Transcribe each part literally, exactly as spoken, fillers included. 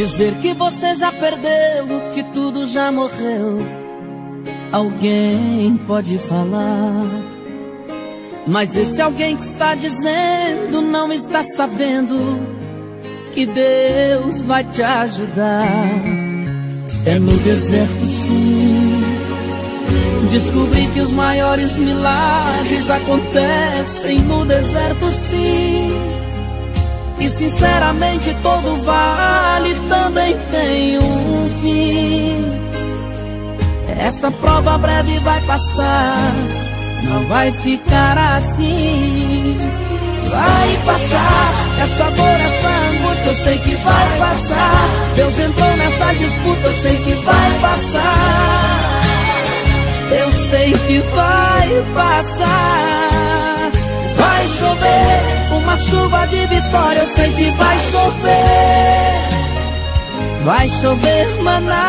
Dizer que você já perdeu, que tudo já morreu, alguém pode falar. Mas esse alguém que está dizendo não está sabendo que Deus vai te ajudar. É no deserto sim, descobri que os maiores milagres acontecem no deserto sim. E sinceramente todo vale também tem um fim. Essa prova breve vai passar, não vai ficar assim. Vai passar, essa dor, essa angústia eu sei que vai passar. Deus entrou nessa disputa, eu sei que vai passar. Eu sei que vai passar. Vai chover, uma chuva de vitória, eu sei que vai chover. Vai chover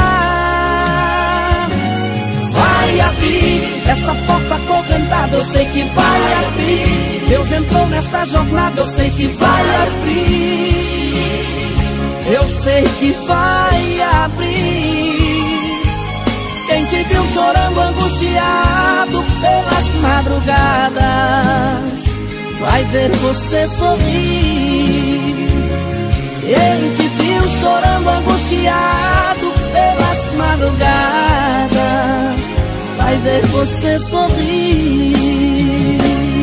maná. Vai abrir essa porta acorrentada, eu sei que vai abrir. Deus entrou nessa jornada, eu sei que vai abrir. Eu sei que vai abrir. Quem te viu chorando, angustiado pelas madrugadas, vai ver você sorrir. Quem te viu chorando, angustiado pelas madrugadas, vai ver você sorrir.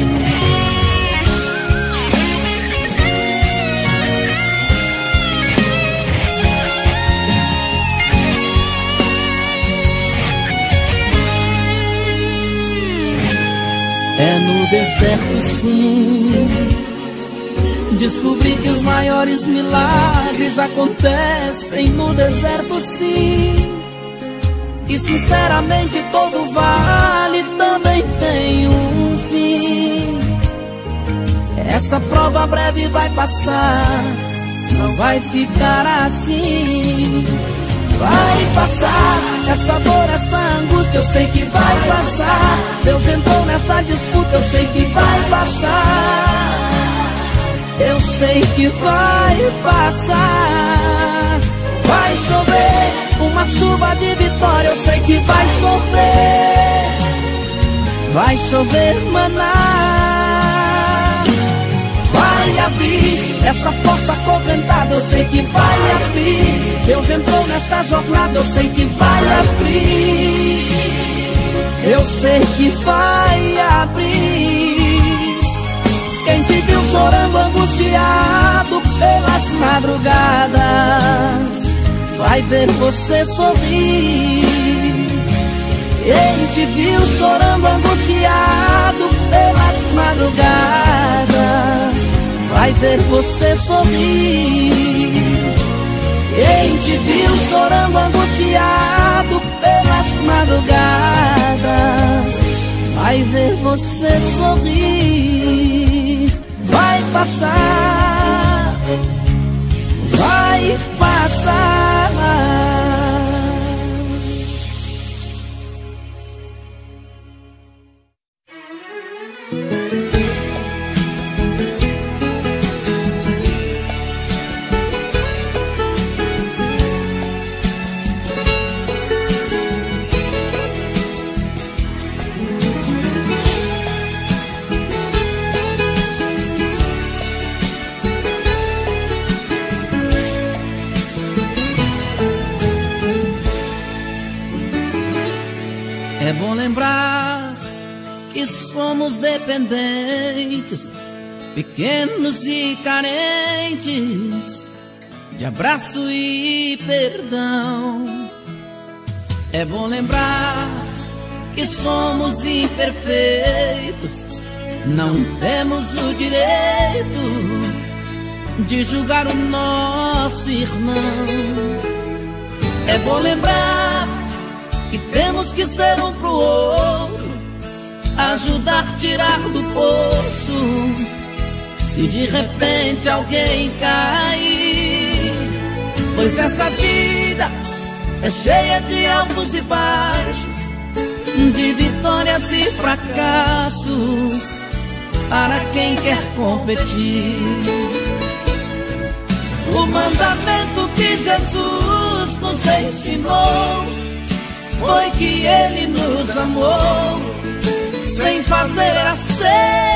É no deserto sim, descobri que os maiores milagres acontecem no deserto sim. E sinceramente todo vale também tem um fim. Essa prova breve vai passar, não vai ficar assim. Vai passar, essa dor, essa angústia eu sei que vai passar. Deus entrou nessa disputa, eu sei que vai passar. Eu sei que vai passar. Vai chover, uma chuva de vitória, eu sei que vai chover. Vai chover maná. Vai abrir essa porta acorrentada, eu sei que vai abrir. Deus entrou nesta jornada, eu sei que vai abrir. Eu sei que vai abrir. Quem te viu chorando, angustiado pelas madrugadas, vai ver você sorrir. Quem te viu chorando, angustiado pelas madrugadas, vai ver você sorrir. Quem te viu chorando, angustiado pelas madrugadas, vai ver você sorrir. Vai passar, vai passar. É bom lembrar que somos dependentes, pequenos e carentes de abraço e perdão. É bom lembrar que somos imperfeitos, não temos o direito de julgar o nosso irmão. É bom lembrar que temos que ser um pro outro, ajudar a tirar do poço, se de repente alguém cair. Pois essa vida é cheia de altos e baixos, de vitórias e fracassos, para quem quer competir. O mandamento que Jesus nos ensinou foi que Ele nos amou sem fazer acepção.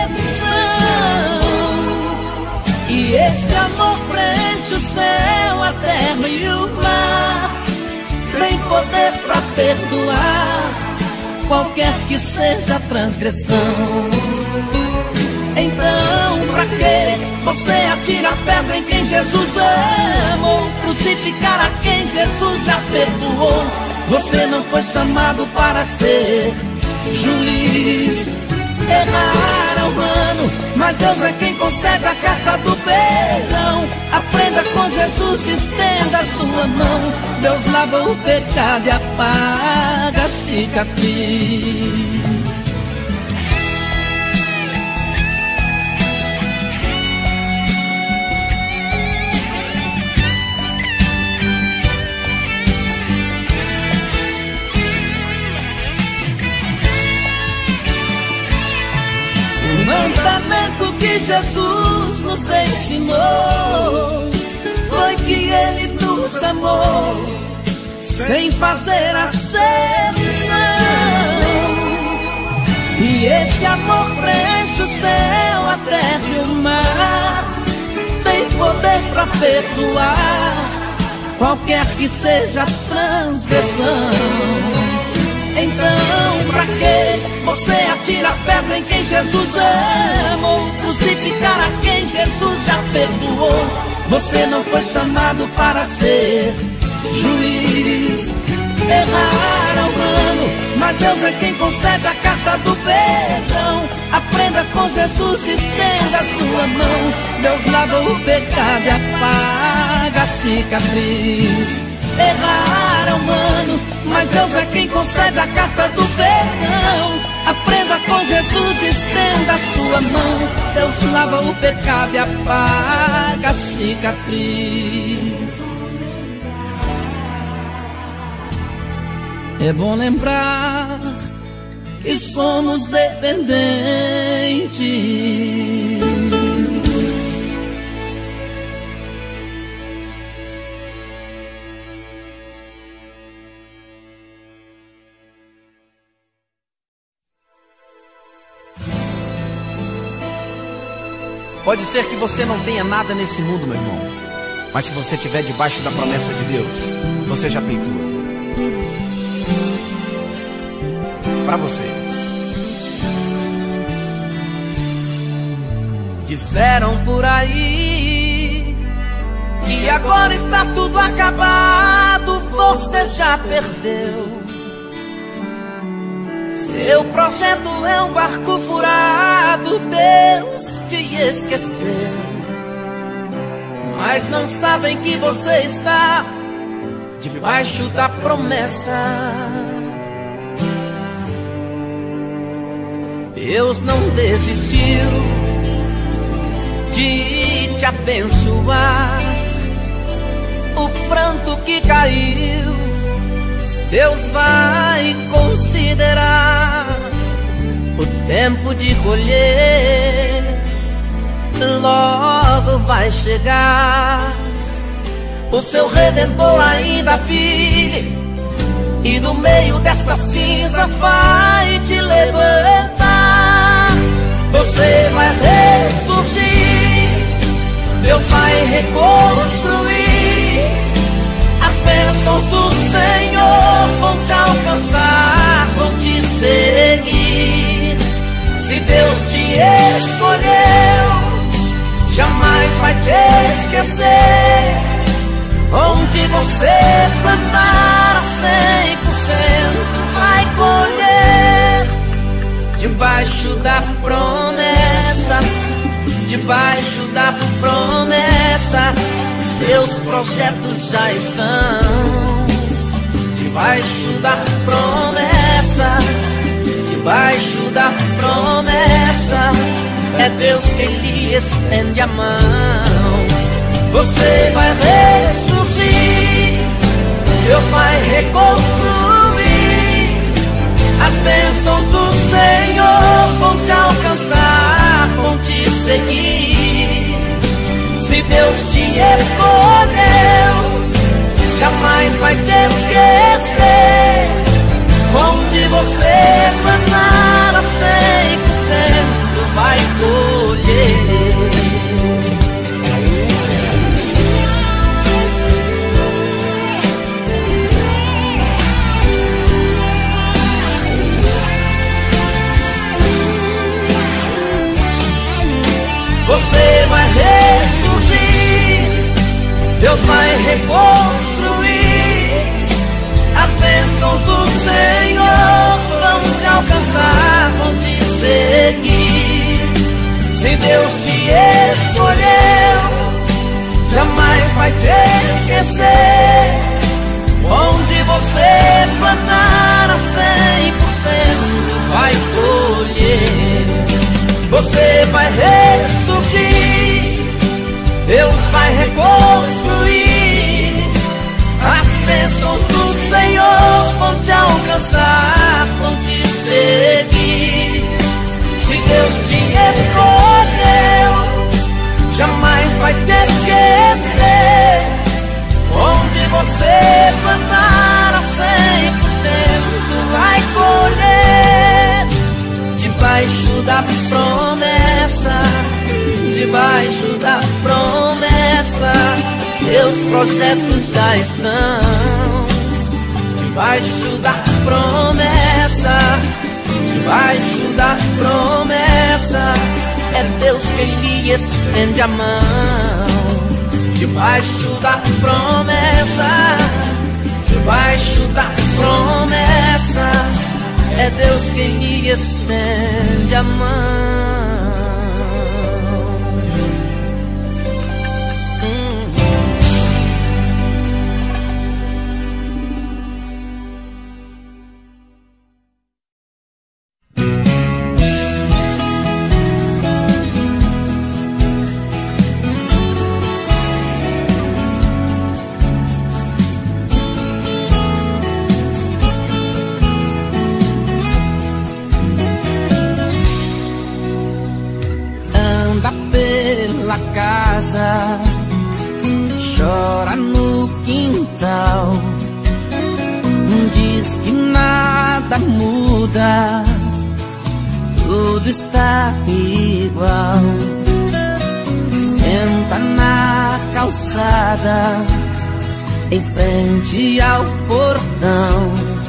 E esse amor preenche o céu, a terra e o mar. Tem poder pra perdoar qualquer que seja a transgressão. Então, pra que você atira a pedra em quem Jesus amou? Crucificar a quem Jesus já perdoou? Você não foi chamado para ser juiz. Errar é humano, mas Deus é quem concede a carta do perdão. Aprenda com Jesus, estenda a sua mão. Deus lava o pecado e apaga a cicatriz. O mandamento que Jesus nos ensinou foi que Ele nos amou sem fazer acepção. E esse amor preenche o céu, a terra e o mar. Tem poder pra perdoar qualquer que seja a transgressão. Então, pra que você atira a pedra em quem Jesus amou? Crucificar a quem Jesus já perdoou? Você não foi chamado para ser juiz. Errar é humano, mas Deus é quem concede a carta do perdão. Aprenda com Jesus, estenda a sua mão. Deus lava o pecado e apaga a cicatriz. Errar é humano, mas Deus é quem concede a carta do perdão. Aprenda com Jesus, estenda a sua mão. Deus lava o pecado e apaga a cicatriz. É bom lembrar que somos dependentes. Pode ser que você não tenha nada nesse mundo, meu irmão, mas se você estiver debaixo da promessa de Deus, você já tem tudo. Pra você. Disseram por aí que agora está tudo acabado, você já perdeu. Seu projeto é um barco furado, Deus te esqueceu. Mas não sabem que você está debaixo da promessa. Deus não desistiu de te abençoar. O pranto que caiu, Deus vai considerar. O tempo de colher logo vai chegar. O seu Redentor ainda vive e no meio destas cinzas vai te levantar. Você vai ressurgir, Deus vai reconstruir. As bênçãos do Senhor vão te alcançar, vão te seguir. Se Deus te escolheu, jamais vai te esquecer. Onde você plantar, cem por cento vai colher. Debaixo da promessa, debaixo da promessa, seus projetos já estão. Debaixo da promessa, debaixo da promessa, é Deus quem lhe estende a mão. Você vai ressurgir, Deus vai reconstruir. As bênçãos do Senhor vão te alcançar, vão te seguir. Se Se Deus te escolheu, jamais vai te esquecer. Onde você plantar a cem por cento vai colher. Você vai ressurgir, Deus vai reconstruir. As bênçãos do Senhor vão te alcançar, vão te seguir. Se Deus te escolheu, jamais vai te esquecer. Onde você plantar a cem por cento vai colher. Você vai ressurgir, Deus vai reconstruir. As bênçãos do Senhor vão te alcançar, vão te seguir. Se Deus te escolheu, jamais vai te esquecer. Onde você plantar a cem por cento vai colher. Debaixo da promessa, debaixo da promessa, seus projetos já estão. Debaixo da promessa, debaixo da promessa, é Deus quem lhe estende a mão. Debaixo da promessa, debaixo da promessa, é Deus quem lhe estende a mão. Casa, chora no quintal, diz que nada muda, tudo está igual. Senta na calçada, em frente ao portão,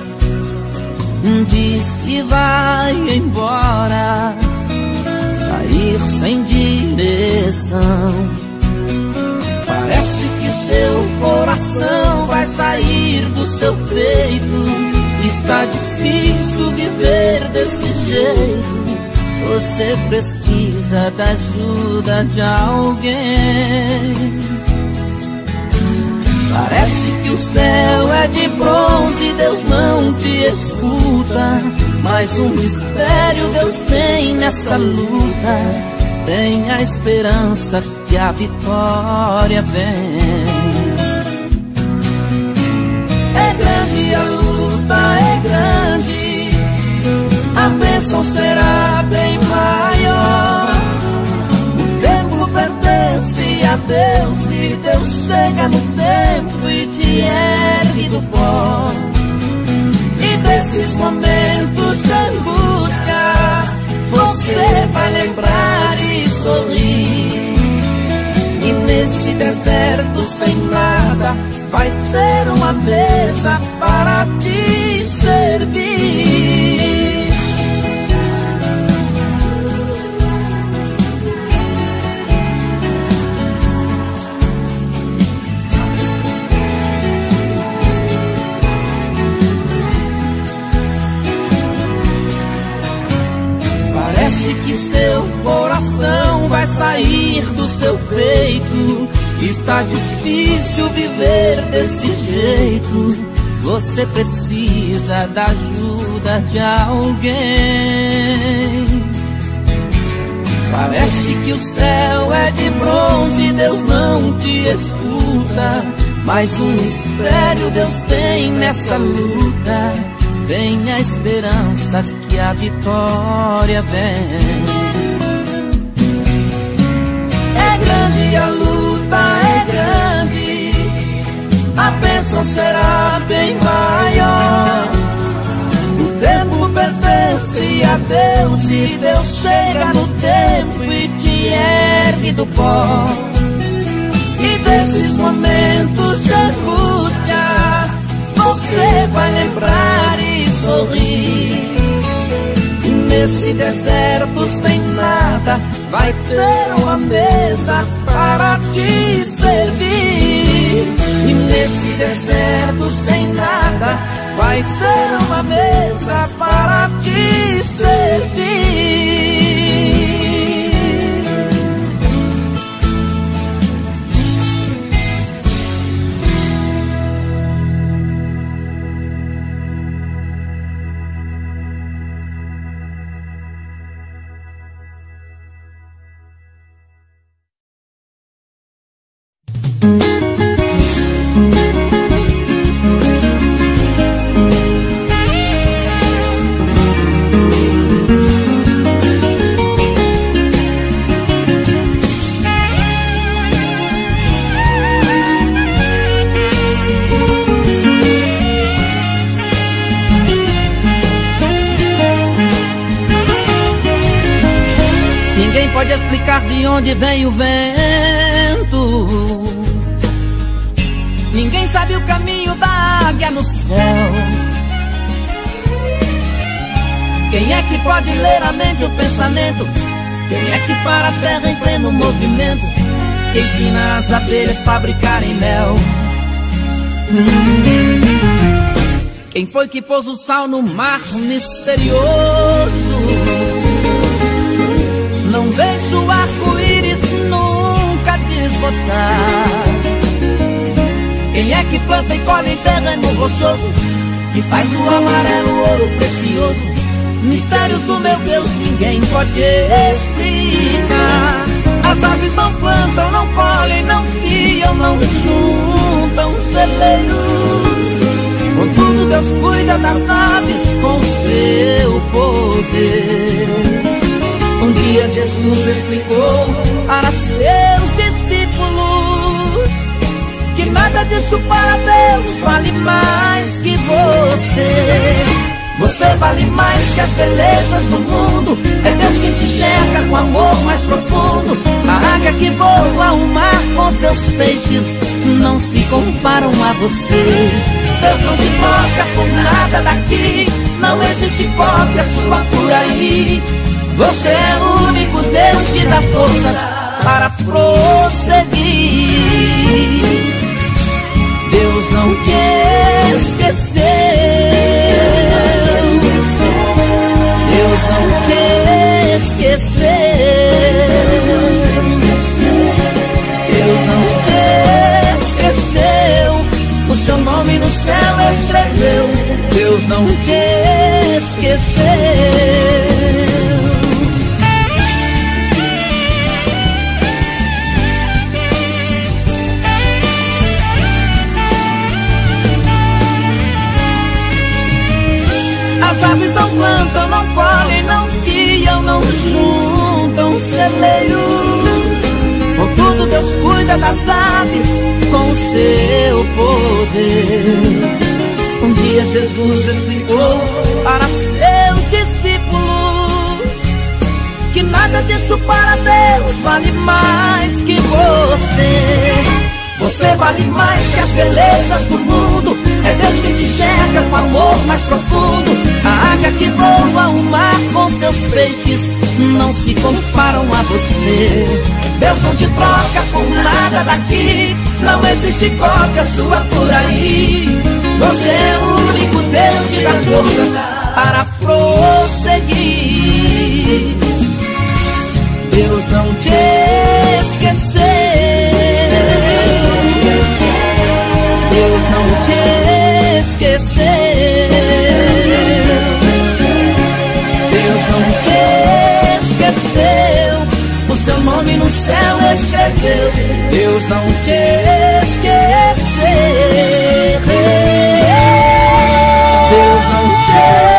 diz que vai embora, sair sem direção. Parece que seu coração vai sair do seu peito. Está difícil viver desse jeito. Você precisa da ajuda de alguém. Parece que o céu é de bronze, Deus não te escuta. Mas um mistério Deus tem nessa luta. Tenha esperança que a vitória vem. É grande a luta, é grande, a bênção será bem maior. O tempo pertence a Deus e Deus chega no tempo e te ergue do pó. E desses momentos de angústia você vai lembrar e sorrir. E nesse deserto sem nada vai ter uma mesa para te servir. Parece que seu coração vai sair do seu peito. Está difícil viver desse jeito. Você precisa da ajuda de alguém. Parece que o céu é de bronze, Deus não te escuta. Mas um mistério Deus tem nessa luta. Tenha esperança que a vitória vem. É grande a luta, bênção será bem maior. O tempo pertence a Deus e Deus chega no tempo e te ergue do pó. E desses momentos de angústia você vai lembrar e sorrir. E nesse deserto sem nada vai ter uma mesa para te servir. E nesse deserto sem nada vai ter uma mesa para te servir. Ninguém pode explicar de onde vem o vento. Ninguém sabe o caminho da águia no céu. Quem é que pode ler a mente, o pensamento? Quem é que para a terra em pleno movimento? Que ensina as abelhas a fabricarem mel? Quem foi que pôs o sal no mar misterioso? Não vejo o arco-íris nunca desbotar. Quem é que planta e colhe em terreno rochoso, que faz do amarelo ouro precioso? Mistérios do meu Deus ninguém pode explicar. As aves não plantam, não colhem, não fiam, não juntam celeiros. Contudo Deus cuida das aves com seu poder. Um dia Jesus explicou para seus discípulos que nada disso para Deus vale mais que você. Você vale mais que as belezas do mundo. É Deus quem te enxerga com amor mais profundo. A águia que voa ao mar com seus peixes não se comparam a você. Deus não te troca por nada daqui. Não existe cópia sua por aí. Você é o único Deus que dá forças para prosseguir. Deus não te esqueceu. Deus não te esqueceu. Deus não te esqueceu. O seu nome no céu escreveu. Deus não te esqueceu. As aves não plantam, não colhem, não fiam, não juntam celeiros. Contudo Deus cuida das aves com o seu poder. Um dia Jesus explicou para seus discípulos que nada disso para Deus vale mais que você. Você vale mais que as belezas do mundo. É Deus que te enxerga com amor mais profundo. A águia que voa o mar com seus peixes não se comparam a você. Deus não te troca por nada daqui. Não existe cópia sua por aí. Você é o único Deus que dá forças para prosseguir. Deus não te esqueceu. Deus não te esqueceu. Deus não te esqueceu. O seu nome no céu escreveu. Deus não te esqueceu. Deus não te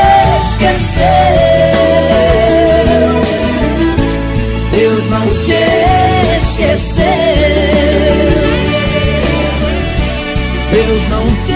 esqueceu. Deus não te esqueceu. Deus não te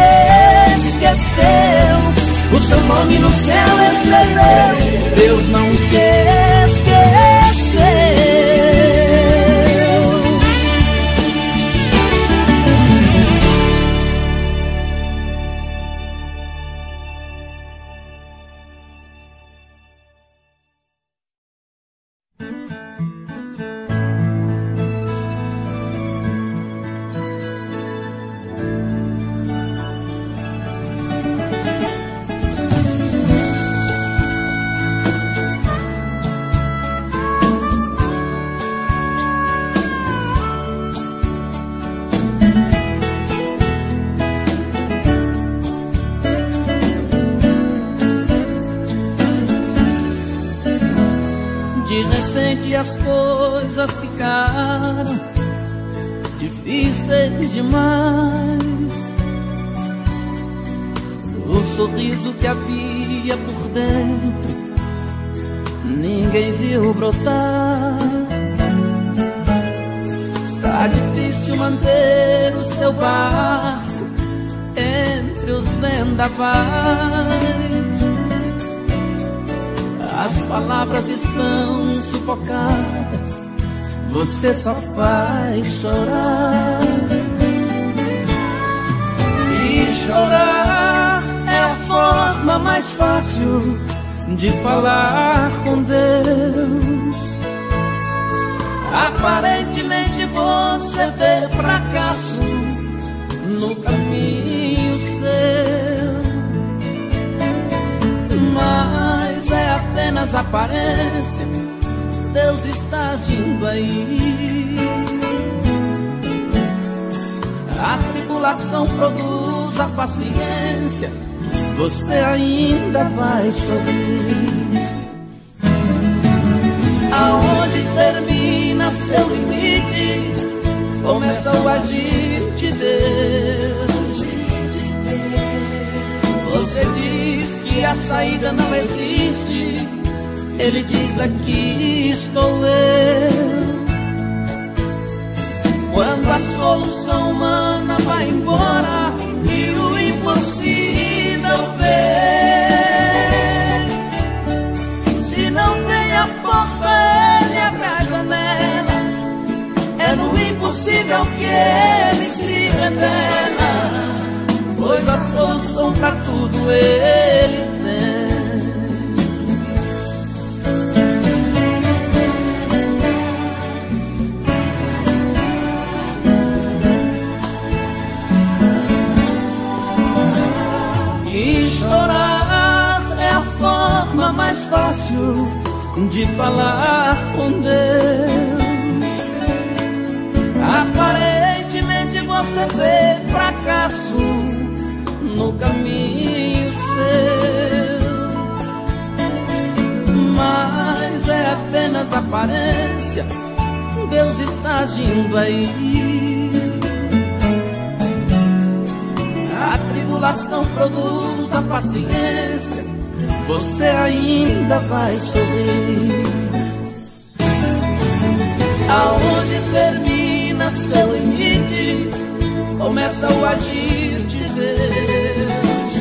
De repente as coisas ficaram difíceis demais. O sorriso que havia por dentro ninguém viu brotar. Está difícil manter o seu barco entre os vendavais. As palavras estão sufocadas, você só faz chorar. E chorar é a forma mais fácil de falar com Deus. Aparentemente você vê fracasso no caminho seu, mas é apenas aparência, Deus está agindo aí. A tribulação produz a paciência, você ainda vai sorrir. Aonde termina seu limite, começa o agir de Deus. Você diz que a saída não existe, Ele diz: aqui estou eu. Quando a solução humana vai embora e o impossível vem, se não tem a porta, Ele abre a janela. É no impossível que Ele se revela, pois a solução pra tudo Ele tem. E chorar é a forma mais fácil de falar com Deus. Aparentemente você vê fracasso no caminho seu, mas é apenas aparência, Deus está agindo aí. A tribulação produz a paciência, você ainda vai sorrir. Aonde termina seu limite, começa o agir de Deus.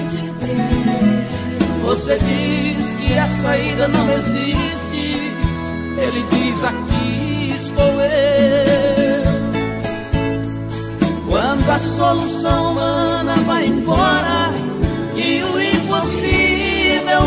Você diz que a saída não existe, Ele diz: aqui estou eu. Quando a solução humana vai embora e o impossível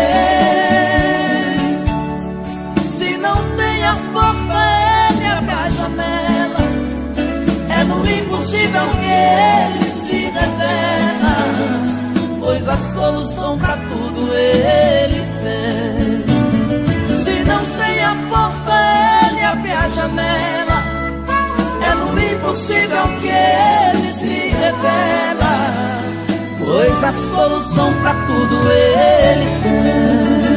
vem, se não tem a porta, Ele abre a janela. É no impossível que Ele se revela, pois a solução pra tudo Ele tem. Se não tem a porta, Ele abre a janela. É no impossível que Ele se revela, pois a solução pra tudo Ele tem.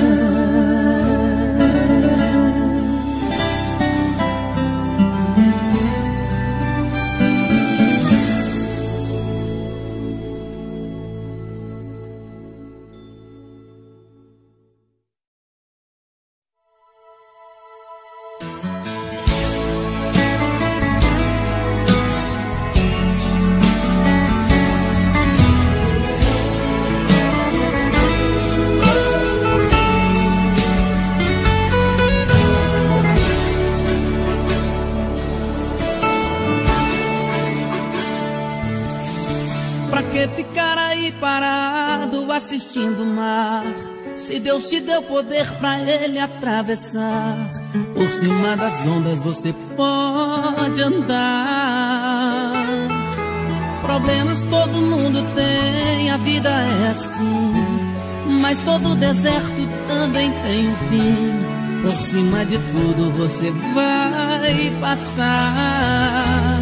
Ficar aí parado assistindo o mar, se Deus te deu poder pra Ele atravessar, por cima das ondas você pode andar. Problemas todo mundo tem, a vida é assim, mas todo deserto também tem um fim. Por cima de tudo você vai passar.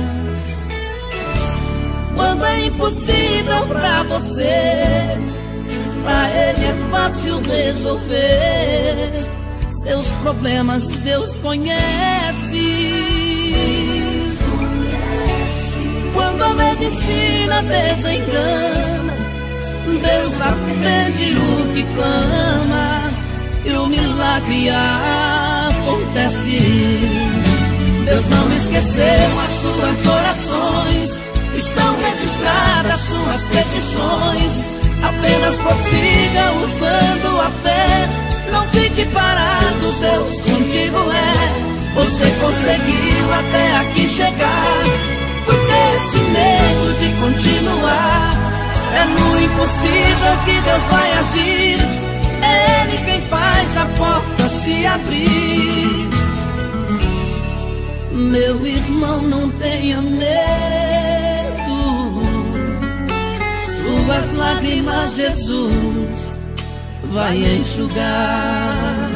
Quando é impossível pra você, pra Ele é fácil resolver. seus problemas Deus conhece. Quando a medicina desengana, Deus atende o que clama e o milagre acontece. Deus não esqueceu as suas orações, estão registradas suas petições. Apenas prossiga usando a fé, não fique parado, Deus contigo é. Você conseguiu até aqui chegar, por ter esse medo de continuar. É no impossível que Deus vai agir, é Ele quem faz a porta se abrir. Meu irmão, não tenha medo, suas lágrimas Jesus vai enxugar.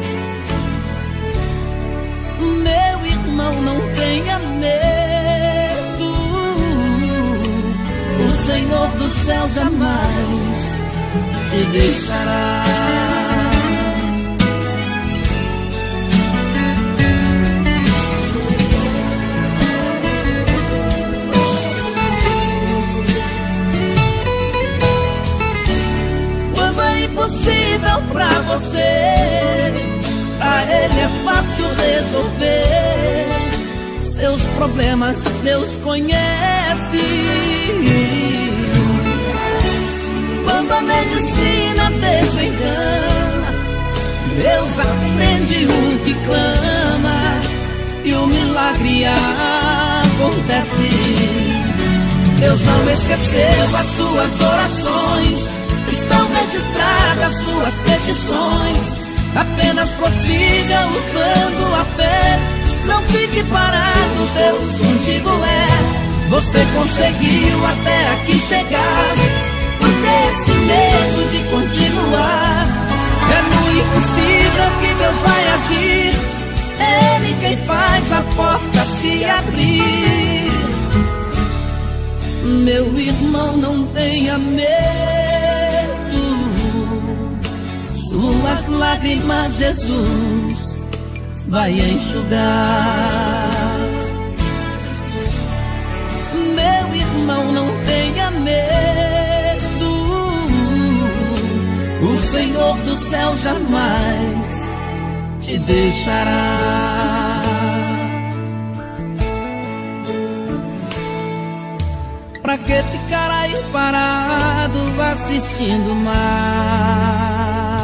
Meu irmão, não tenha medo, o Senhor do céu jamais te deixará. Quando é impossível pra você, pra Ele é fácil resolver. Seus problemas Deus conhece. Quando a medicina desengana, Deus atende o que clama e o milagre acontece. Deus não esqueceu as suas orações, estão registradas suas petições. Apenas prossiga usando a fé, não fique parado, Deus contigo é. Você conseguiu até aqui chegar, por ter esse medo de continuar. É no impossível que Deus vai agir, é Ele quem faz a porta se abrir. Meu irmão, não tenha medo, suas lágrimas Jesus vai enxugar. Meu irmão, não tenha medo, o Senhor do céu jamais te deixará. Pra que ficar aí parado assistindo o mar?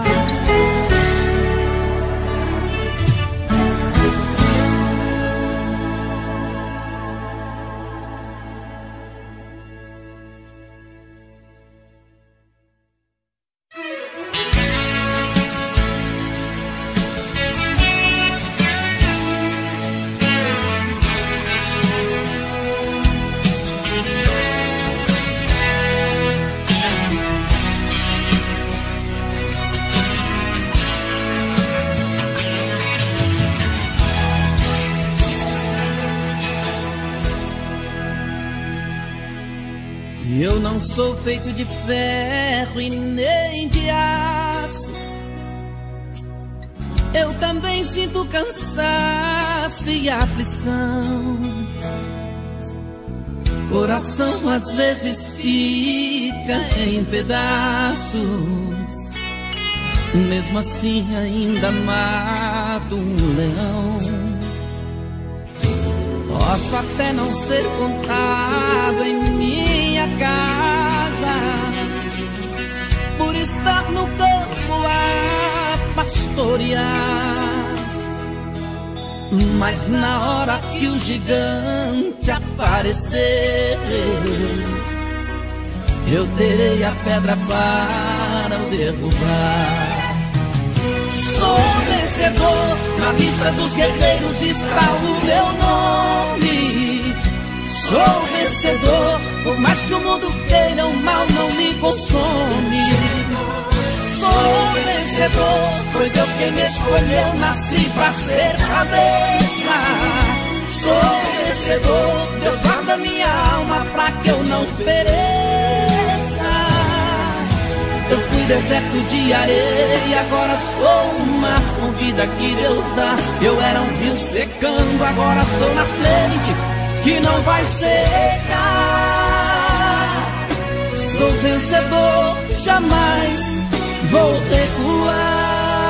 Eu não sou feito de ferro e nem de aço, eu também sinto cansaço e aflição. Coração às vezes fica em pedaços, mesmo assim ainda mato um leão. Posso até não ser contado em minha casa, por estar no campo a pastorear, mas na hora que o gigante aparecer, eu terei a pedra para o derrubar. Sou vencedor, na lista dos guerreiros está o meu nome. Sou vencedor, por mais que o mundo queira, o mal não me consome. Sou vencedor, foi Deus quem me escolheu, nasci pra ser cabeça. Sou vencedor, Deus guarda minha alma pra que eu não pereça. Eu fui fui deserto de areia, agora sou um mar com vida que Deus dá. Eu era um rio secando, agora sou nascente que não vai secar. Sou vencedor, jamais vou recuar.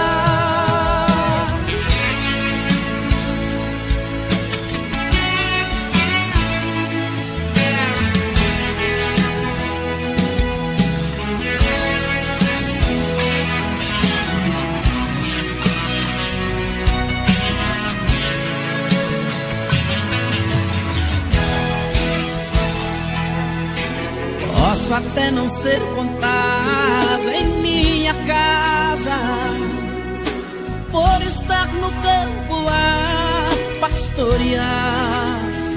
Posso até não ser contado em minha casa, por estar no campo a pastorear,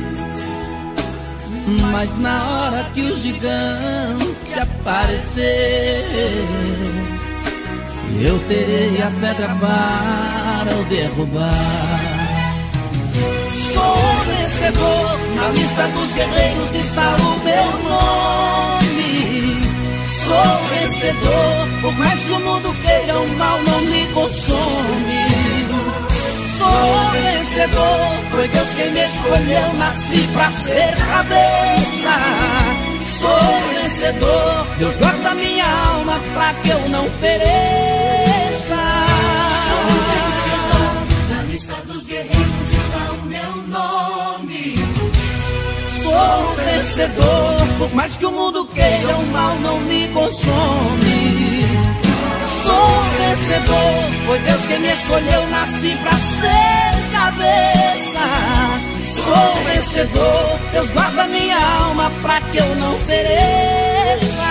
mas na hora que o gigante aparecer, eu terei a pedra para o derrubar. Sou vencedor, na lista dos guerreiros está o meu nome. Sou vencedor, por mais que o mundo queira, o mal não me consome. Sou vencedor, foi Deus quem me escolheu, nasci pra ser cabeça. Sou vencedor, Deus guarda minha alma pra que eu não pereça. Sou vencedor, na lista dos guerreiros está o meu nome. Sou vencedor, por mais que o mundo queira, o mal não me consome. Sou vencedor, foi Deus quem me escolheu, nasci pra ser cabeça. Sou vencedor, Deus guarda minha alma pra que eu não pereça.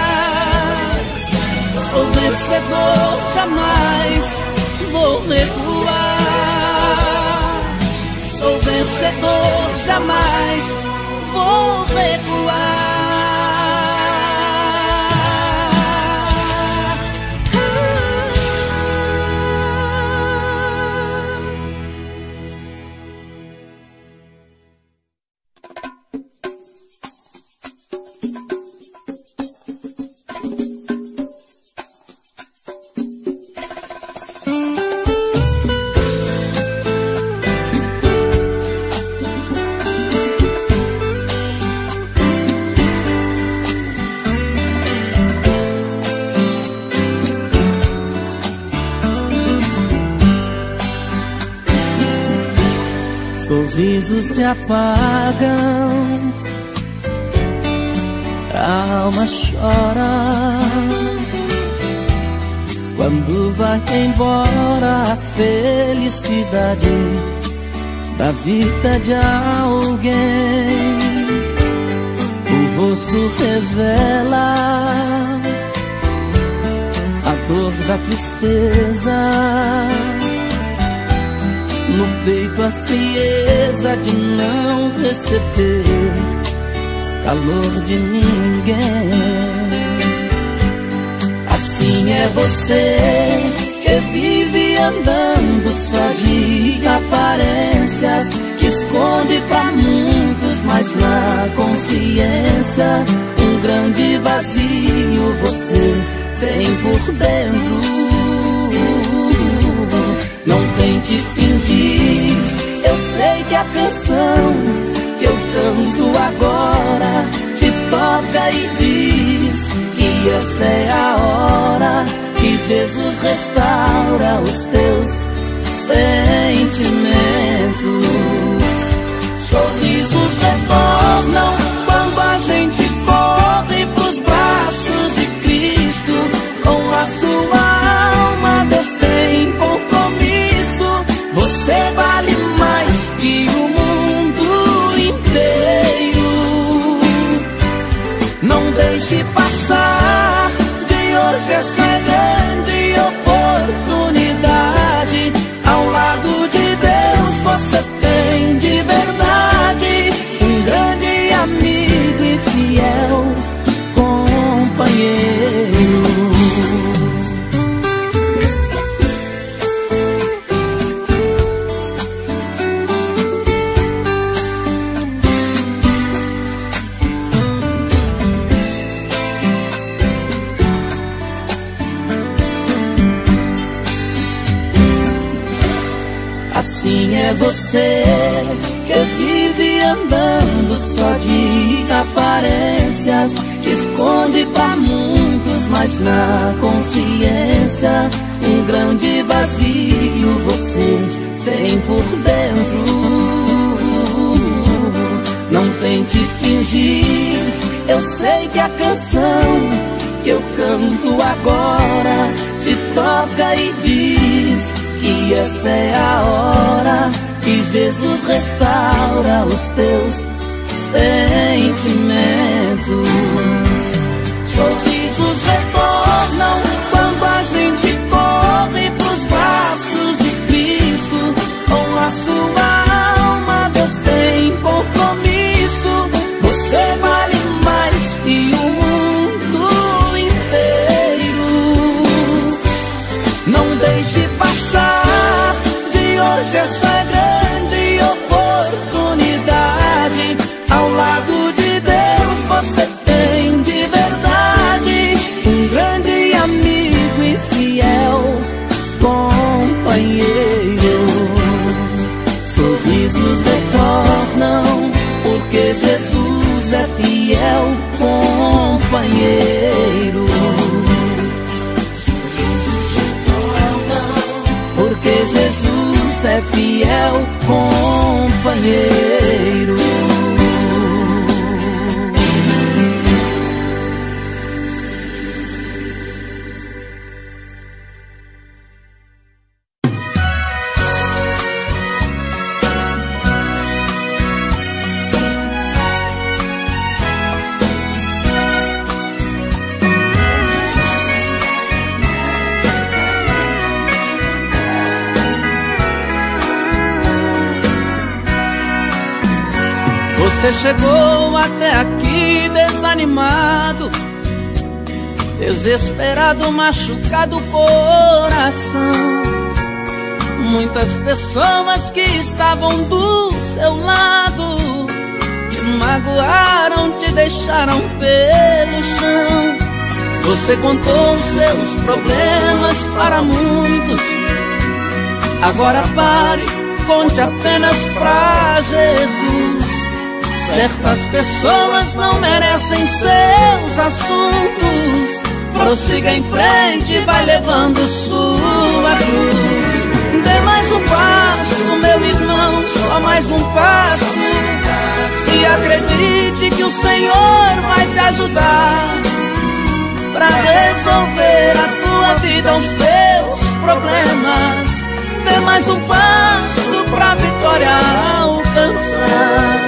Sou vencedor, jamais vou recuar. Sou vencedor, jamais vou recuar. Sorrisos se apagam, a alma chora quando vai embora a felicidade da vida de alguém. O rosto revela a dor da tristeza, no peito a frieza de não receber calor de ninguém. Assim é você que vive andando só de aparências, que esconde pra muitos, mas na consciência um grande vazio você tem por dentro. Não tente fingir, eu sei que a canção que eu canto agora te toca e diz que essa é a hora que Jesus restaura os teus sentimentos. Sorrisos retornam quando a gente corre pros braços de Cristo. Com a sua alma Deus tem compromisso. Você vale mais que o mundo inteiro. Não deixe passar de hoje essa grande oportunidade. Ao lado de Deus Assim é você que vive andando só de aparências, esconde pra muitos, mas na consciência um grande vazio você tem por dentro. Não tente fingir, eu sei que a canção que eu canto agora te toca e diz que essa é a hora que Jesus restaura os teus sentimentos. Sorrisos retornam quando a gente corre pros braços de Cristo. Com a sua alma Deus tem compromisso. Você vale mais que o mundo inteiro. Não deixe passar de hoje essa grande oportunidade. Ao lado de Deus você tem de verdade um grande amigo e fiel companheiro. Sorrisos retornam porque Jesus é fiel companheiro. Sorrisos retornam porque Jesus é fiel companheiro. Você chegou até aqui desanimado, desesperado, machucado o coração. Muitas pessoas que estavam do seu lado te magoaram, te deixaram pelo chão. Você contou seus problemas para muitos. Agora pare, conte apenas pra Jesus. Certas pessoas não merecem seus assuntos. Prossiga em frente, vai levando sua cruz. Dê mais um passo, meu irmão, só mais um passo. E acredite que o Senhor vai te ajudar pra resolver a tua vida, os teus problemas. Dê mais um passo pra vitória alcançar.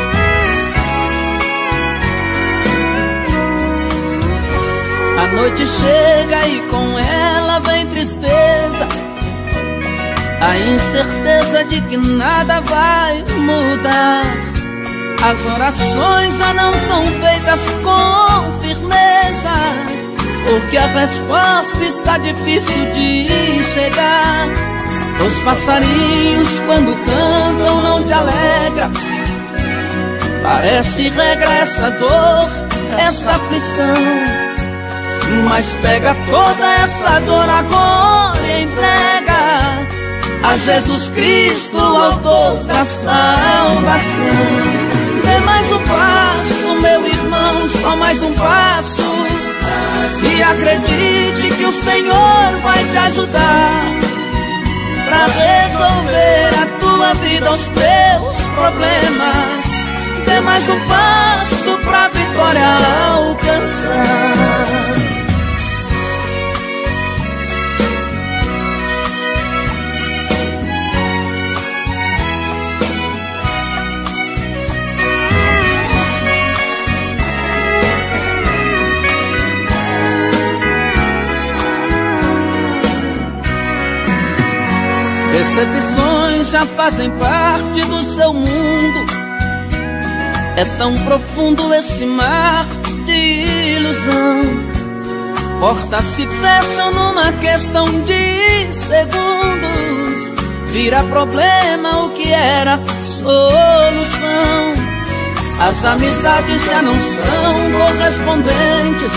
A noite chega e com ela vem tristeza, a incerteza de que nada vai mudar. As orações já não são feitas com firmeza, porque a resposta está difícil de chegar. Os passarinhos quando cantam não te alegra, parece regra essa dor, essa aflição. Mas pega toda essa dor agora e entrega a Jesus Cristo, autor da salvação. Dê mais um passo, meu irmão, só mais um passo. E acredite que o Senhor vai te ajudar pra resolver a tua vida, os teus problemas. Dê mais um passo pra vitória alcançar. Decepções já fazem parte do seu mundo. É tão profundo esse mar de ilusão. Portas se fecham numa questão de segundos. Vira problema o que era solução. As amizades já não são correspondentes.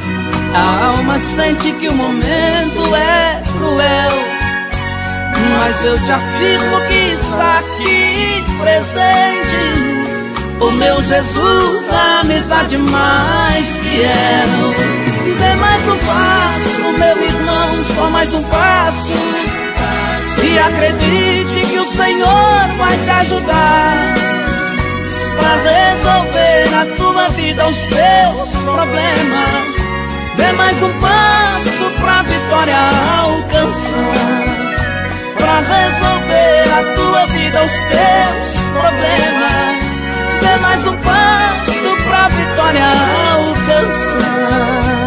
A alma sente que o momento é cruel, mas eu te afirmo que está aqui presente o meu Jesus, a amizade mais fiel. Dê mais um passo, meu irmão, só mais um passo, e acredite que o Senhor vai te ajudar pra resolver a tua vida, os teus problemas. Dê mais um passo pra vitória alcançar, pra resolver a tua vida, os teus problemas. Dê mais um passo pra vitória alcançar.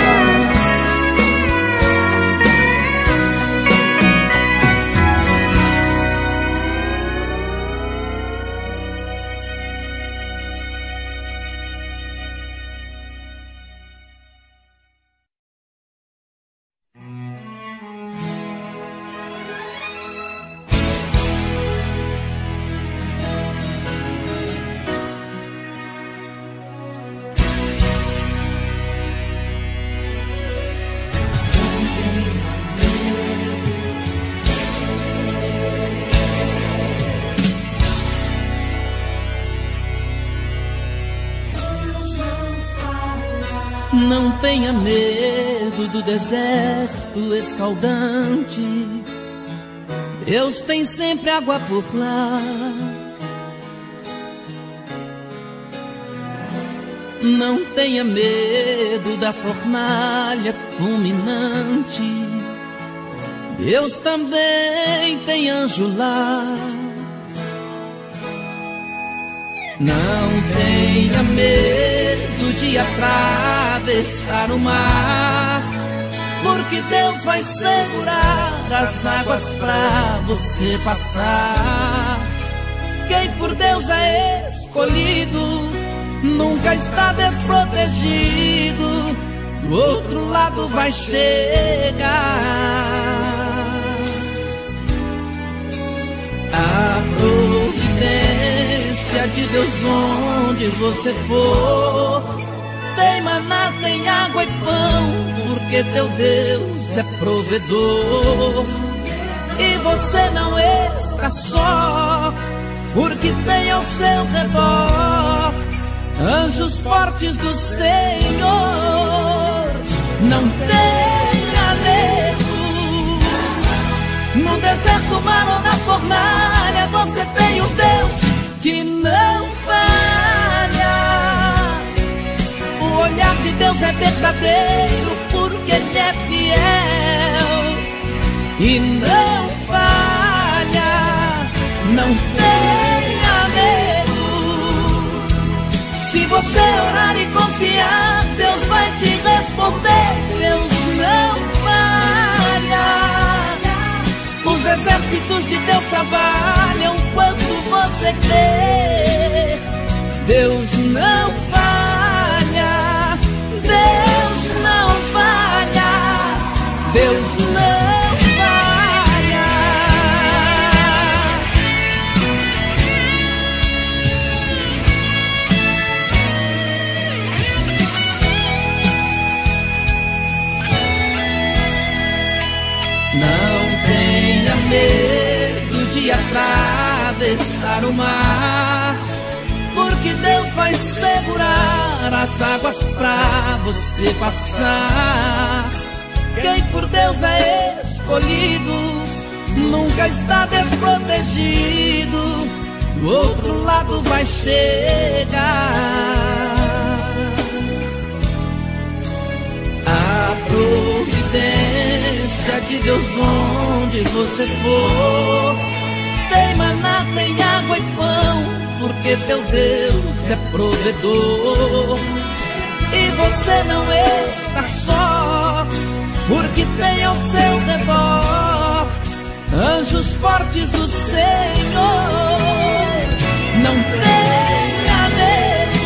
Não tenha medo do deserto escaldante, Deus tem sempre água por lá. Não tenha medo da fornalha fulminante, Deus também tem anjo lá. Não tenha medo de atravessar o mar, porque Deus vai segurar as águas pra você passar. Quem por Deus é escolhido nunca está desprotegido, do outro lado vai chegar. A providência de Deus onde você for, tem maná, tem água e pão, porque teu Deus é provedor. E você não está só, porque tem ao seu redor anjos fortes do Senhor. Não tenha medo, no deserto, mar ou na fornalha, você tem um Deus que não falha. O olhar de Deus é verdadeiro, porque Ele é fiel e não falha. Não tenha medo, se você orar e confiar, Deus vai te responder. Deus não falha. Os exércitos de Deus trabalham quando você crê. Deus não falha, Deus não falha, Deus não falha. Não tenha medo de atravessar o mar, porque Deus vai segurar as águas pra você passar. Quem por Deus é escolhido nunca está desprotegido, do outro lado vai chegar. A providência de Deus onde você for, tem maná, tem água e pão, porque teu Deus é provedor. E você não está só, porque tem ao seu redor anjos fortes do Senhor. Não tenha medo,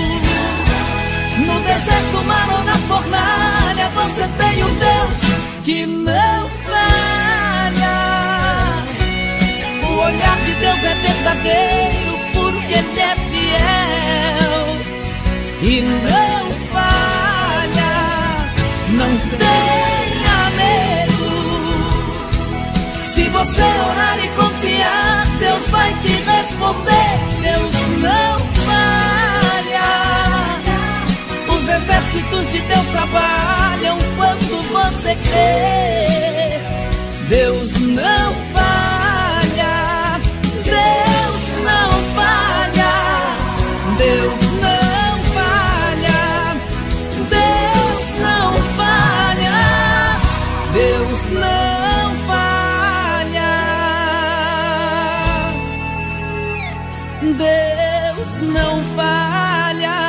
no deserto, mar ou na fornalha, você tem um Deus que não falha. O olhar de Deus é verdadeiro, porque Ele é fiel e não falha. Não tenha medo, se você orar e confiar, Deus vai te responder. Deus não falha. Os exércitos de Deus trabalham quando você crê. Deus não falha. Deus não falha. Deus não falha. Deus não falha. Deus não falha. Deus não falha.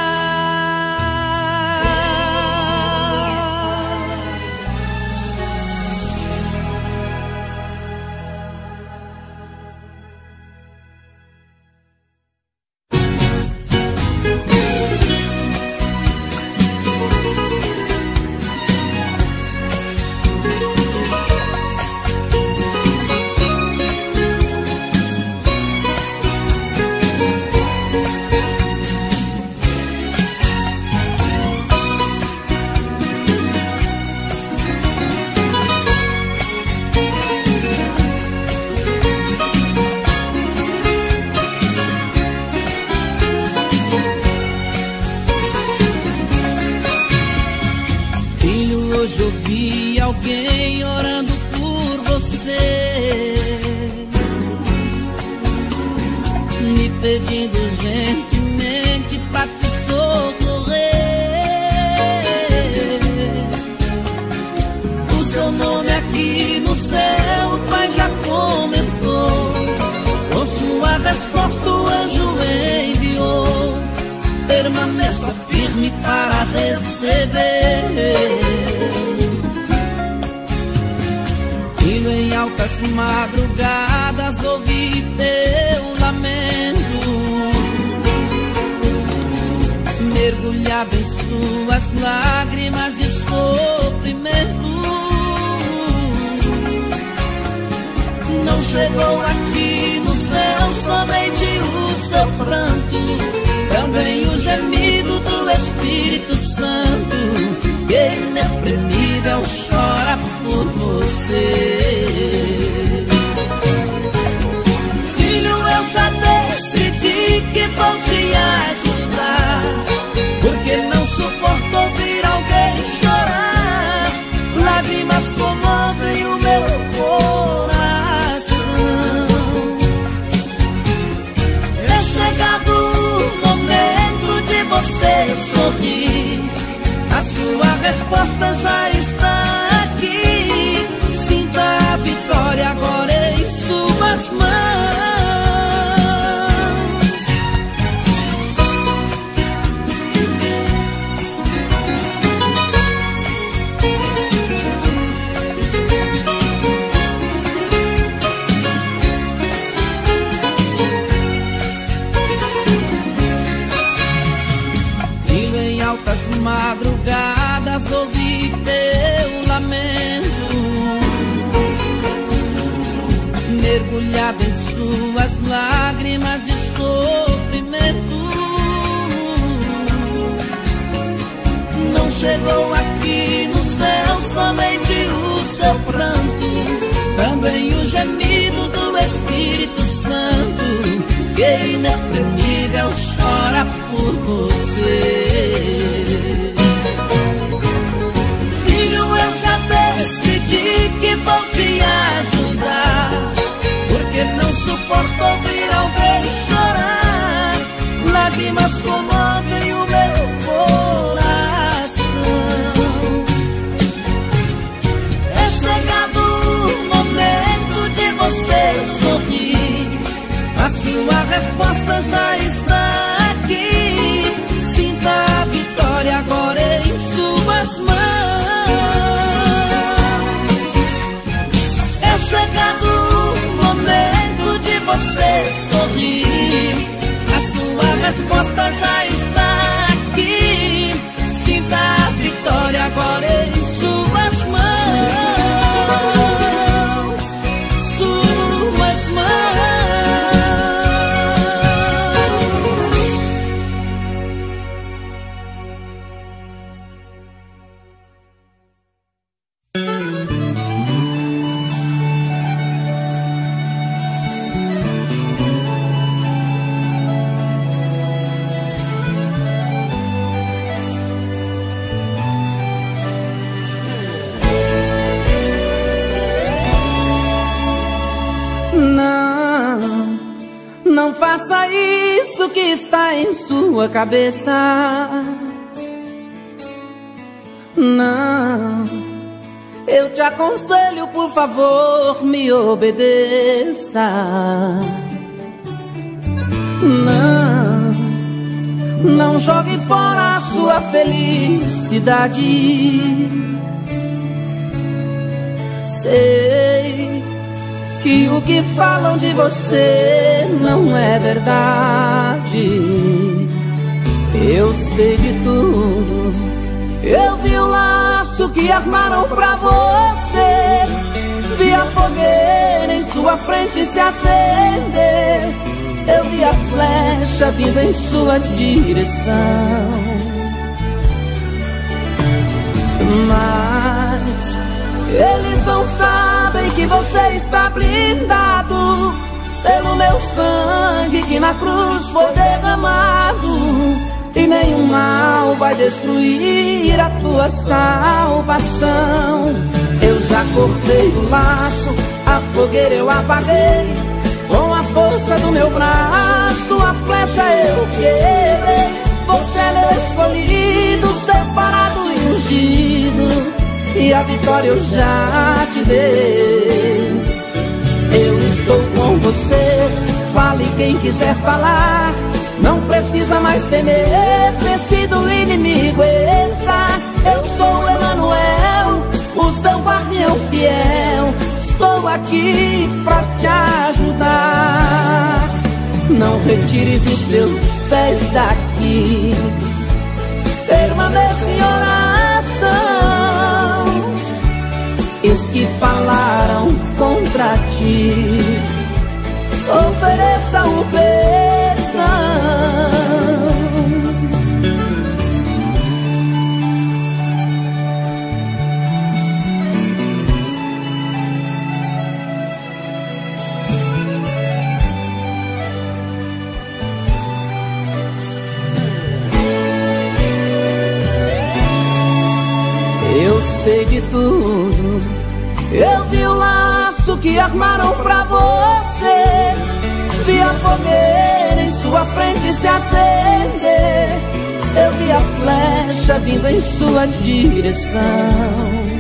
Hoje ouvi alguém orando por você, me pedindo gentilmente pra te socorrer. O seu nome aqui no céu, o Pai já comentou. Com sua resposta o anjo enviou. Permaneça firme para receber. Filho, em altas madrugadas ouvi teu lamento, mergulhado em suas lágrimas de sofrimento. Não chegou aqui no céu somente o seu pranto, também o gemido do Espírito Santo, que inexprimível chora por você. Filho, eu já decidi que vou te ajudar, porque não suporto ouvir alguém chorar. Lágrimas comovem o meu coração. É chegado o momento de você sorrir. A sua resposta já está aqui. Sinta a vitória agora em suas mãos. Madrugadas ouvi teu lamento, mergulhado em suas lágrimas de sofrimento. Não chegou aqui no céu somente o seu pranto, também o gemido do Espírito Santo, que inexprimível chora por você. Filho, eu já decidi que vou te ajudar, porque não suporto ouvir alguém chorar. Lágrimas comovem o meu coração. É chegado o momento de você sorrir. A sua resposta já está aqui. Sinta a vitória agora em suas mãos. É chegado o momento de você sorrir. A sua resposta já está aqui. Sinta a vitória agora em suas mãos. Suas mãos. Não, não faça isso que está em sua cabeça. Não, eu te aconselho, por favor, me obedeça. Não, não jogue fora a sua felicidade. Sei que o que falam de você não é verdade. Eu sei de tudo. Eu vi o laço que armaram pra você, vi a fogueira em sua frente se acender, eu vi a flecha vindo em sua direção. Mas eles não sabem que você está blindado pelo meu sangue que na cruz foi derramado, e nenhum mal vai destruir a tua salvação. Eu já cortei o laço, a fogueira eu apaguei, com a força do meu braço a flecha eu quebrei. Você é meu escolhido, separado e ungido, e a vitória eu já te dei. Eu estou com você, fale quem quiser falar, não precisa mais temer ter sido inimigo está. Eu sou Emanuel, o seu guardião fiel, estou aqui pra te ajudar. Não retires os teus pés daqui, permanece em oração. E os que falaram contra ti, ofereça o perdão. Eu sei de tudo, eu vi o laço que armaram pra você, vi a fogueira em sua frente se acender, eu vi a flecha vindo em sua direção.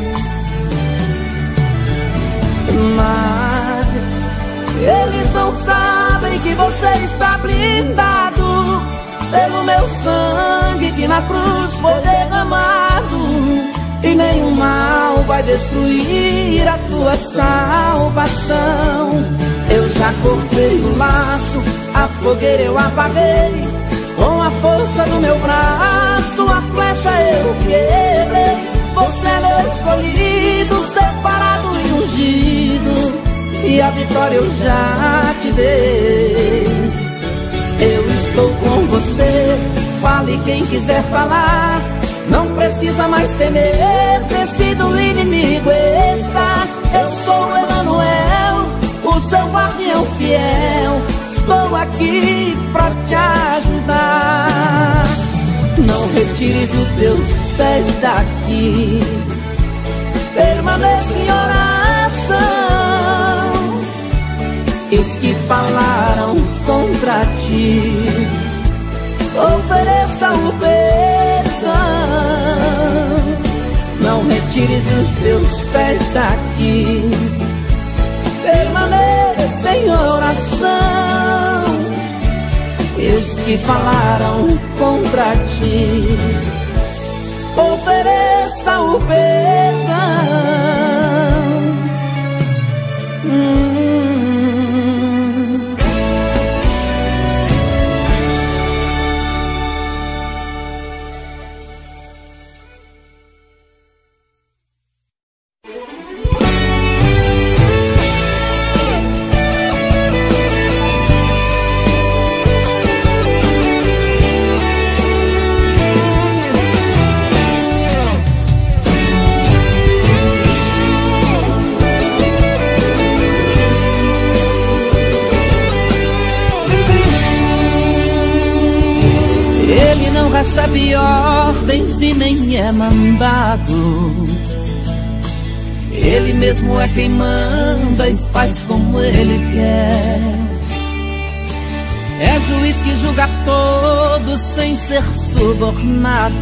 Mas eles não sabem que você está blindado pelo meu sangue que na cruz foi derramado, e nenhum mal vai destruir a tua salvação. Eu já cortei o laço, a fogueira eu apaguei, com a força do meu braço a flecha eu quebrei. Você é meu escolhido, separado e ungido, e a vitória eu já te dei. Eu estou com você, fale quem quiser falar, não precisa mais temer ter sido inimigo está. Eu sou Emanuel, o seu guardião fiel, estou aqui pra te ajudar. Não retires os teus pés daqui, permanece em oração. E os que falaram contra ti, ofereça o perdão. Não retires os teus pés daqui, permaneça em oração. E os que falaram contra ti, ofereça o perdão. hum. recebe ordens e nem é mandado. Ele mesmo é quem manda e faz como ele quer. É juiz que julga todos sem ser subornado.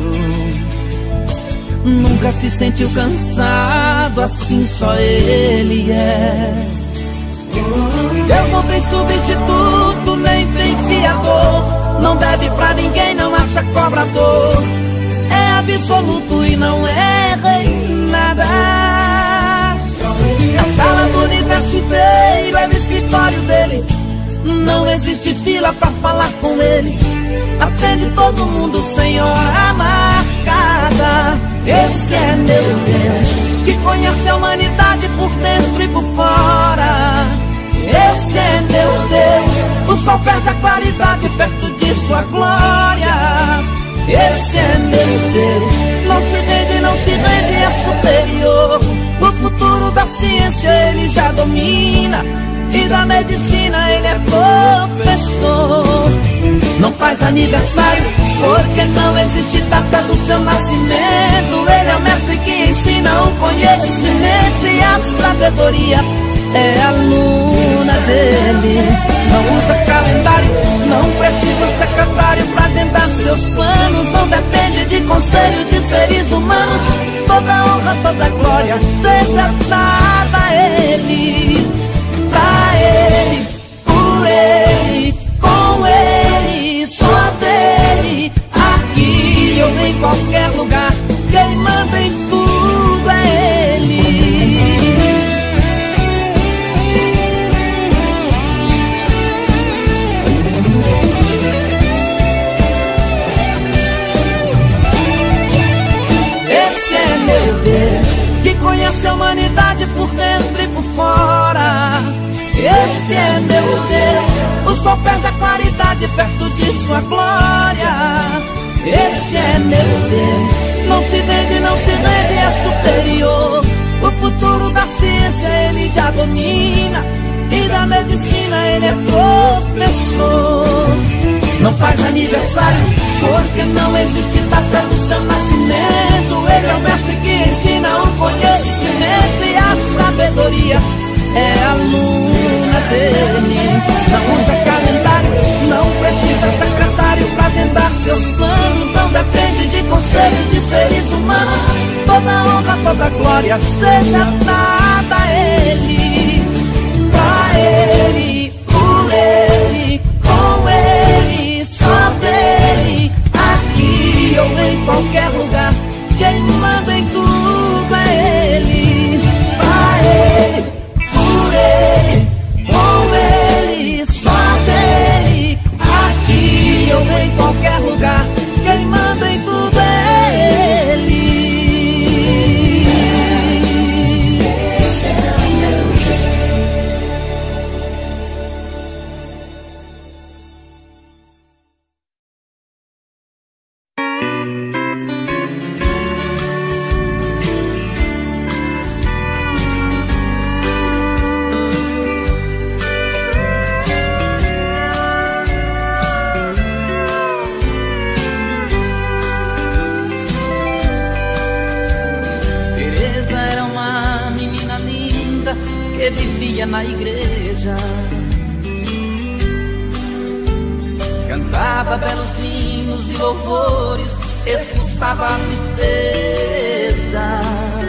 Nunca se sentiu cansado, assim só ele é. Deus não tem substituto, nem tem fiador. Não deve pra ninguém, não acha cobrador. É absoluto e não erra em nada. A sala do universo inteiro é o escritório dele. Não existe fila pra falar com ele. Atende todo mundo sem hora marcada. Esse é meu Deus, que conhece a humanidade por dentro e por fora. Esse é meu Deus, o sol perde a claridade perto de sua glória. Esse é meu Deus, não se rende, não se rende, é superior. O futuro da ciência ele já domina, e da medicina ele é professor. Não faz aniversário porque não existe data do seu nascimento. Ele é o mestre que ensina o conhecimento, e a sabedoria é aluna dele. Não usa calendário, não precisa secretário pra agendar seus planos. Não depende de conselhos de seres humanos. Toda honra, toda glória seja dada a ele. Pra ele, por ele, com ele, só dele. Aqui ou em qualquer lugar, quem manda em tudo é ele. Esse é meu Deus, que conhece a humanidade por dentro e por fora. Esse é meu Deus, o sol perde a claridade perto de sua glória. Esse é meu Deus, não se vende, não se rende, é superior. O futuro da ciência ele já domina, e da medicina ele é professor. Não faz aniversário porque não existe data do seu nascimento. Ele é o mestre que ensina o conhecimento, e a sabedoria é aluna dele. Não usa calendário, não precisa secretário pra agendar seus planos. Não depende de conselhos de seres humanos. Toda honra, toda glória seja dada a ele. Pra ele, por ele, com ele, só dele. Aqui ou em qualquer lugar, quem manda em tudo é ele. Pra ele, por ele, com ele, só dele. Aqui ou em qualquer lugar, quem manda em tudo é ele. Que vivia na igreja, cantava belos hinos de louvores, expulsava a tristeza.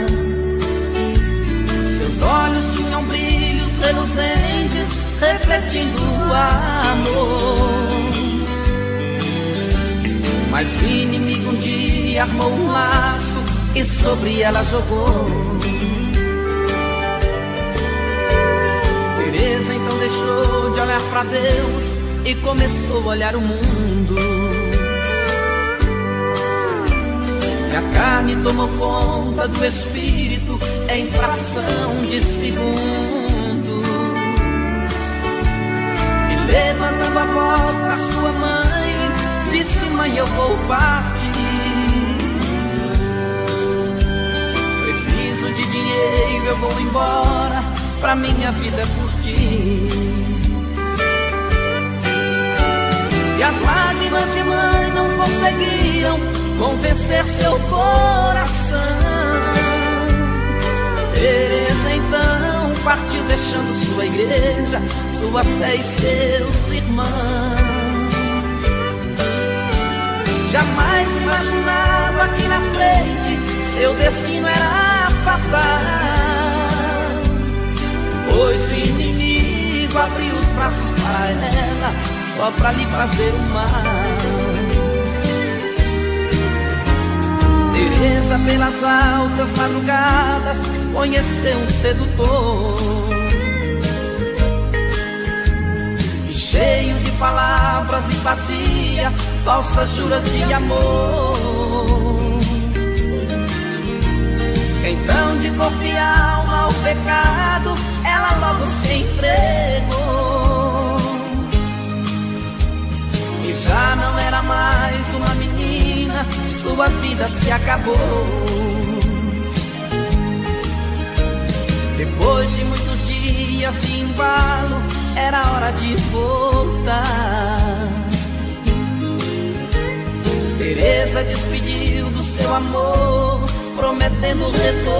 Seus olhos tinham brilhos reluzentes, refletindo o amor. Mas o inimigo um dia armou um laço e sobre ela jogou. Teresa então deixou de olhar pra Deus e começou a olhar o mundo. E a carne tomou conta do espírito em fração de segundos. E levantando a voz pra sua mãe, disse: mãe, eu vou partir. Preciso de dinheiro, eu vou embora pra minha vida curtir. E as lágrimas de mãe não conseguiam convencer seu coração. Teresa então partiu deixando sua igreja, sua fé e seus irmãos. Jamais imaginava que na frente seu destino era fatal, pois o inimigo abriu os braços para ela só para lhe fazer o mal. Teresa pelas altas madrugadas conheceu um sedutor, e cheio de palavras lhe fazia falsas juras de amor. Então de corpo e alma ao pecado ela logo se entregou, e já não era mais uma menina, sua vida se acabou. Depois de muitos dias de embalo, era hora de voltar. Teresa despediu do seu amor, prometendo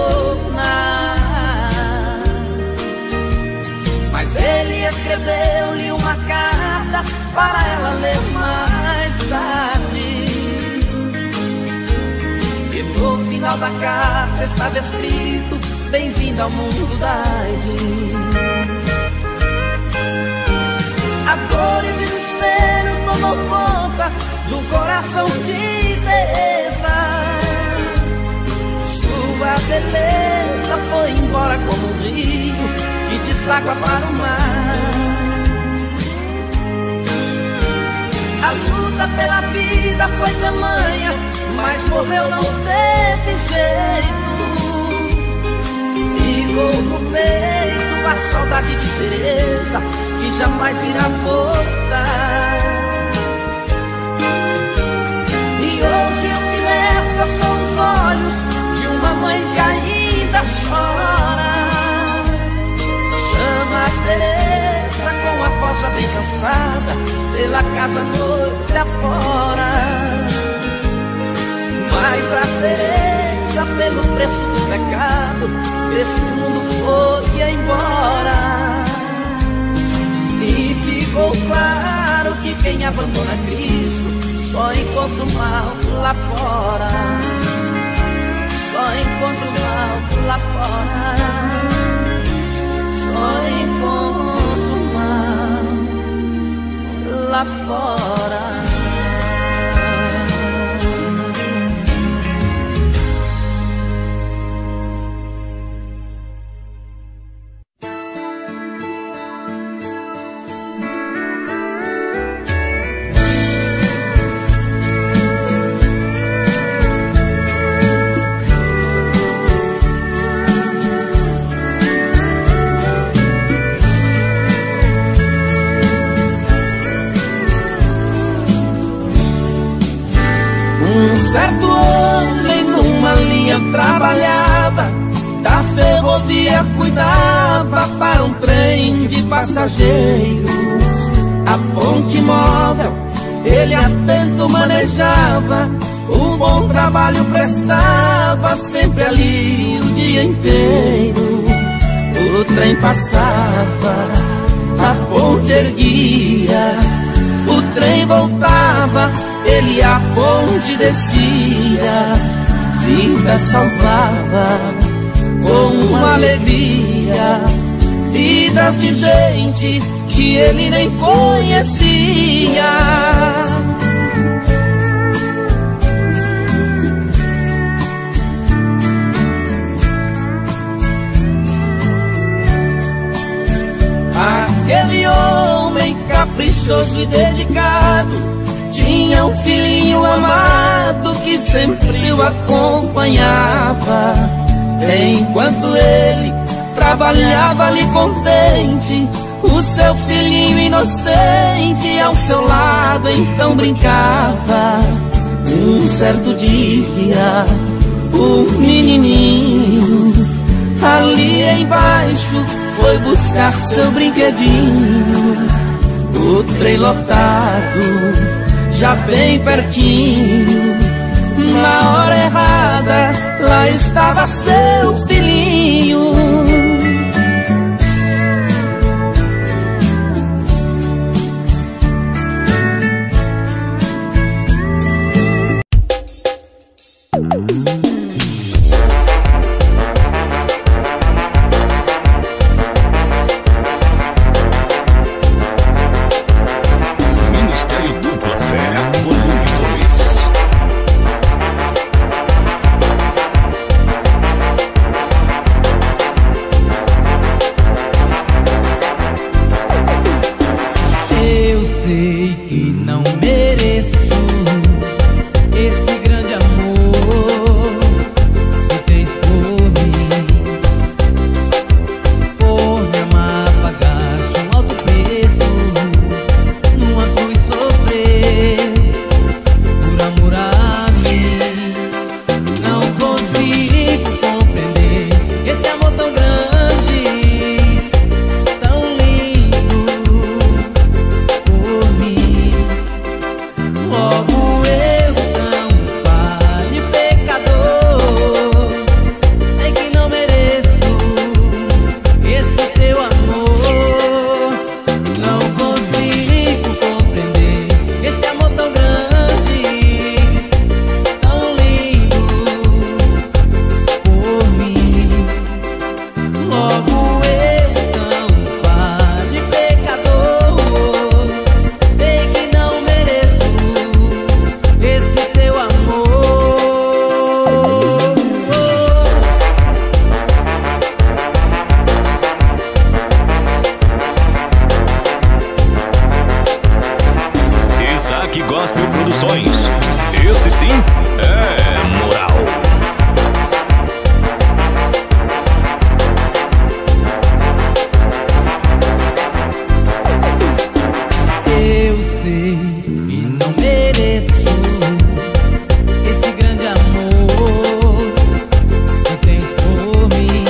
retornar. Mas ele escreveu-lhe uma carta para ela ler mais tarde. E no final da carta estava escrito: bem-vindo ao mundo da AIDS. A dor e o desespero tomou conta do coração de Teresa. Sua beleza foi embora como um rio que deságua para o mar. A luta pela vida foi tamanha, mas morreu não teve jeito. Ficou no peito a saudade de Teresa, que jamais irá voltar. E hoje o que resta são os olhos de uma mãe que ainda chora. Chama a Teresa com a voz já bem cansada, pela casa noite afora. Mas a Teresa, pelo preço do pecado, esse mundo foi embora. E ficou claro que quem abandona Cristo só encontra o mal lá fora. Só encontra o mal lá fora. Só encontra o mal lá fora. Certo homem numa linha trabalhava, da ferrovia cuidava para um trem de passageiros. A ponte móvel ele atento manejava, um bom trabalho prestava, sempre ali o dia inteiro. O trem passava, a ponte erguia, o trem voltava, ele a ponte descia, vida salvava com uma alegria, vidas de gente que ele nem conhecia. Aquele homem caprichoso e dedicado tinha um filhinho amado que sempre o acompanhava. Enquanto ele trabalhava ali contente, o seu filhinho inocente ao seu lado então brincava. Um certo dia, o menininho ali embaixo foi buscar seu brinquedinho. O trem lotado, já bem pertinho, na hora errada, lá estava seu filhinho. Produções. Esse sim é moral. Eu sei e não mereço esse grande amor que tens por mim.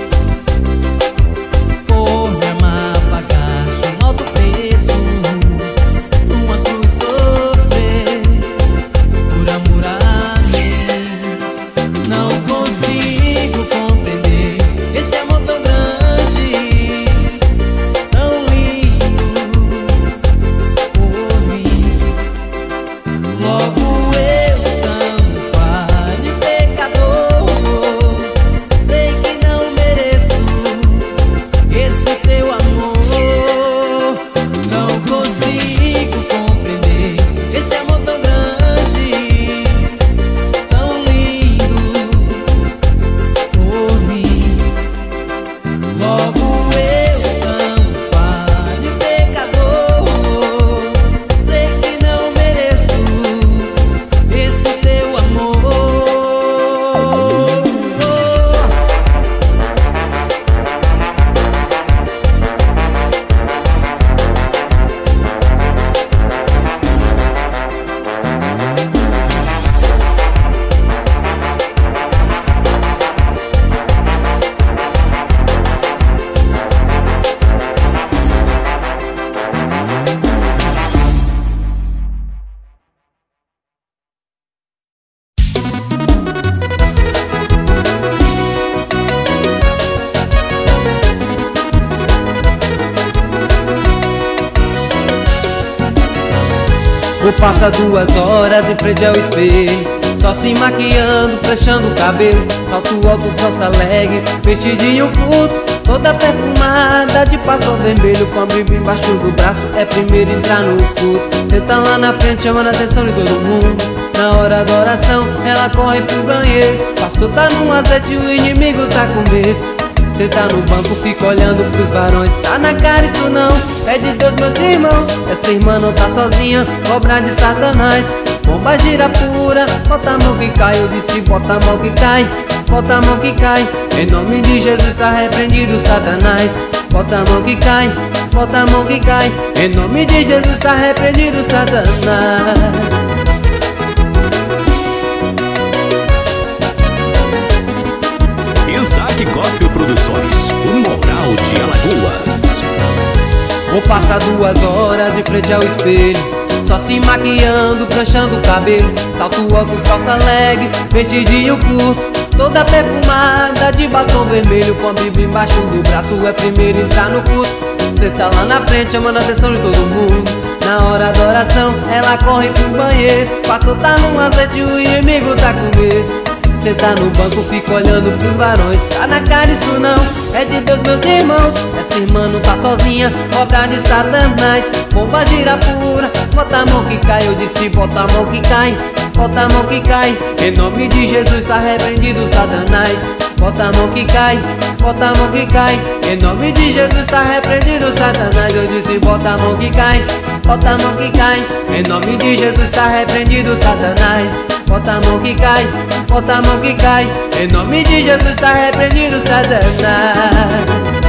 Por me amar pagaste um alto preço, numa cruz sofrer por amor a mim. Não consigo compreender esse amor tão grande, tão lindo por mim. Logo eu, tão falho e pecador, sei que não mereço esse teu amor. Não consigo compreender esse amor tão grande, tão lindo por mim. Logo eu, tão falho e pecador, sei que não mereço esse teu amor. Ou passa duas horas em frente ao espelho, só se maquiando, fechando o cabelo. Salto alto, calça leg, vestidinho curto, toda perfumada de batom vermelho, com a Bíblia embaixo do braço, é primeiro entrar no culto. Cê tá lá na frente chamando a atenção de todo mundo. Na hora da oração, ela corre pro banheiro. Pastor tá num azeite, o inimigo tá com medo. Cê tá no banco, fica olhando pros varões. Tá na cara isso não, é de Deus, meus irmãos. Essa irmã não tá sozinha, obra de Satanás. Bomba gira pura, bota a mão que cai. Eu disse bota a mão que cai, bota a mão que cai. Em nome de Jesus tá repreendido Satanás. Bota a mão que cai, bota a mão que cai. Em nome de Jesus tá repreendido Satanás. Isaac Gospel Produções, o moral de Alagoas. Ou passa duas horas em frente ao espelho, só se maquiando, pranchando o cabelo. Salto alto, calça leg, vestidinho curto, toda perfumada de batom vermelho, com a Bíblia embaixo do braço, é primeiro entrar no culto. Cê tá lá na frente chamando a atenção de todo mundo. Na hora da oração, ela corre pro banheiro. Pastor tá num azeite, o inimigo tá com medo. Cê tá no banco, fica olhando pros varões. Tá na cara isso não, é de Deus, meus irmãos. Essa irmã não tá sozinha, obra de Satanás. Bomba gira pura, bota a mão que cai. Eu disse bota a mão que cai, bota a mão que cai. Em nome de Jesus tá repreendido Satanás. Bota a mão que cai, bota a mão que cai. Em nome de Jesus tá repreendido Satanás. Eu disse bota a mão que cai, bota a mão que cai. Em nome de Jesus tá repreendido Satanás. Bota a mão que cai, bota a mão que cai. Em nome de Jesus tá repreendido Satanás.